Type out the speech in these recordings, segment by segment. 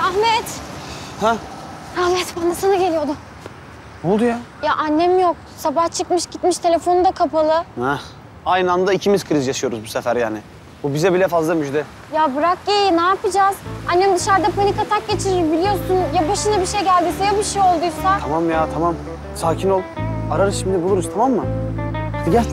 Ahmet. Ha? Ahmet, ben de sana geliyordum. Ne oldu ya? Ya annem yok. Sabah çıkmış gitmiş, telefonu da kapalı. Ha. Aynı anda ikimiz kriz yaşıyoruz bu sefer yani. Bu bize bile fazla müjde. Ya bırak geyiği, ne yapacağız? Annem dışarıda panik atak geçirir biliyorsun. Ya başına bir şey geldiyse, ya bir şey olduysa? Tamam ya, tamam. Sakin ol. Ararız şimdi, buluruz, tamam mı? Hadi gel.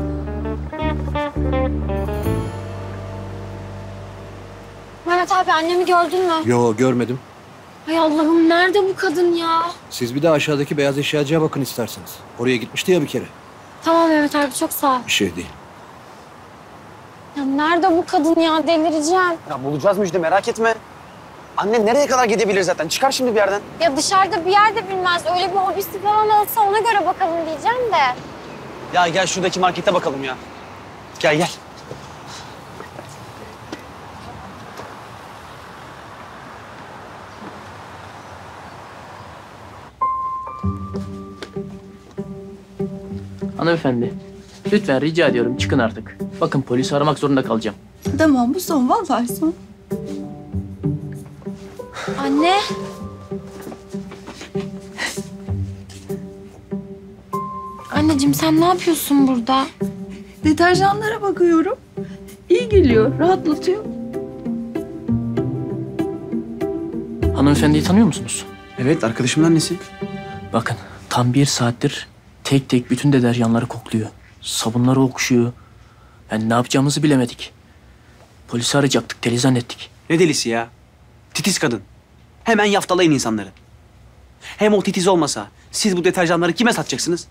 Mehmet abi, annemi gördün mü? Yo, görmedim. Ay Allah'ım, nerede bu kadın ya? Siz bir de aşağıdaki beyaz eşyacıya bakın isterseniz. Oraya gitmişti ya bir kere. Tamam Mehmet abi, çok sağ ol. Bir şey değil. Ya nerede bu kadın ya? Delireceğim. Ya bulacağız müjde, merak etme. Annen nereye kadar gidebilir zaten? Çıkar şimdi bir yerden. Ya dışarıda bir yerde bilmez. Öyle bir hobisi falan olsa ona göre bakalım diyeceğim de. Ya gel şuradaki markete bakalım ya. Gel gel. Hanımefendi, lütfen rica ediyorum çıkın artık. Bakın polisi aramak zorunda kalacağım. Tamam, bu son, vallahi son. Anne. Anneciğim, sen ne yapıyorsun burada? Deterjanlara bakıyorum. İyi geliyor, rahatlatıyor. Hanımefendiyi tanıyor musunuz? Evet, arkadaşımın annesi. Bakın, tam 1 saattir tek tek bütün deterjanları kokluyor. Sabunları okşuyor. Yani ne yapacağımızı bilemedik. Polisi arayacaktık, deli zannettik. Ne delisi ya? Titiz kadın. Hemen yaftalayın insanları. Hem o titiz olmasa siz bu deterjanları kime satacaksınız?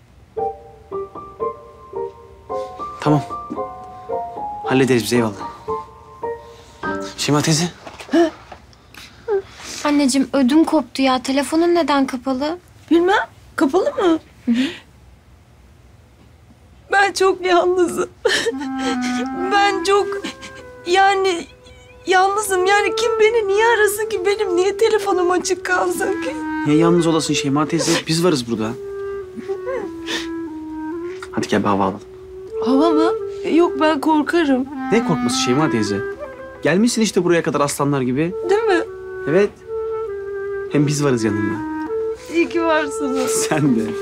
Tamam. Hallederiz biz, eyvallah. Şeyma teyze. Anneciğim, ödüm koptu ya. Telefonun neden kapalı? Bilmem, kapalı mı? Ben çok yalnızım. Ben çok, yani yalnızım. Yani kim beni niye arasın ki? Benim niye telefonum açık kalsın ki? Niye yalnız olasın Şeyma teyze? Biz varız burada. Hadi gel bir hava alalım. Hava mı? Yok, ben korkarım. Ne korkması Şeyma teyze? Gelmişsin işte buraya kadar aslanlar gibi. Değil mi? Evet. Hem biz varız yanında. İyi ki varsınız. Sen de.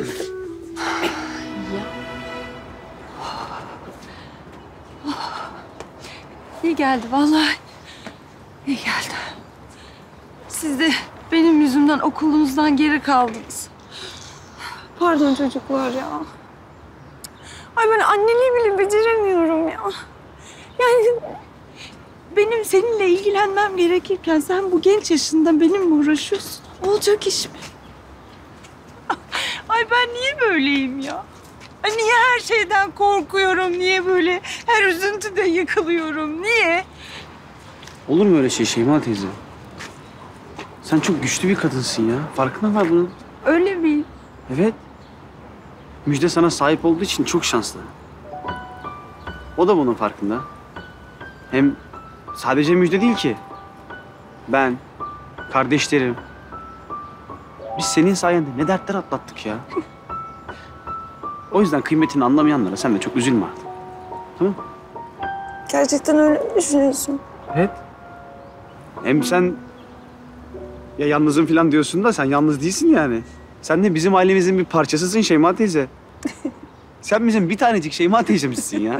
İyi geldi vallahi. İyi geldi. Siz de benim yüzümden okulunuzdan geri kaldınız. Pardon çocuklar ya. Ay, ben anneliği bile beceremiyorum ya. Yani benim seninle ilgilenmem gerekirken sen bu genç yaşında benimle uğraşıyorsun. Olacak iş mi? Ay, ben niye böyleyim ya? Ay, niye her şeyden korkuyorum? Niye böyle her üzüntüde yıkılıyorum? Niye? Olur mu öyle şey Şeyma teyze? Sen çok güçlü bir kadınsın ya. Farkında var bunun. Öyle miyim? Evet. Müjde sana sahip olduğu için çok şanslı. O da bunun farkında. Hem sadece Müjde değil ki. Ben, kardeşlerim. Biz senin sayende ne dertler atlattık ya. O yüzden kıymetini anlamayanlara sen de çok üzülme artık. Tamam? Gerçekten öyle mi düşünüyorsun? Evet. Hem sen ya yalnızım falan diyorsun da sen yalnız değilsin yani. Sen de bizim ailemizin bir parçasısın Şeyma teyze. Sen bizim bir tanecik Şeyma teyzemizsin ya.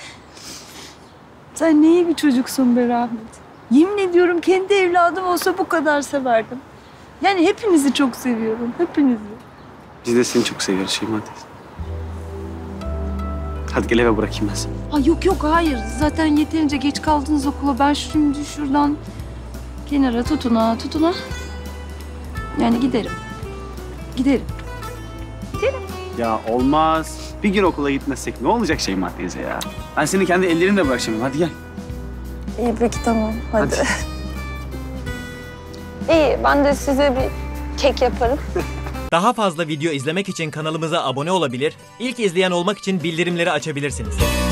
Sen ne iyi bir çocuksun be Rahmet. Yemin ediyorum kendi evladım olsa bu kadar severdim. Yani hepinizi çok seviyorum, hepinizi. Biz de seni çok seviyoruz Şeyma teyze. Hadi gel eve bırakayım ben seni. Ay yok yok, hayır. Zaten yeterince geç kaldınız okula. Ben şimdi şuradan kenara tutuna. Yani giderim. Giderim. Ya olmaz. Bir gün okula gitmezsek ne olacak Şeyma teyze ya? Ben seni kendi ellerimle bırakacağım. Hadi gel. İyi peki, tamam. Hadi. İyi, ben de size bir kek yaparım. Daha fazla video izlemek için kanalımıza abone olabilir, ilk izleyen olmak için bildirimleri açabilirsiniz.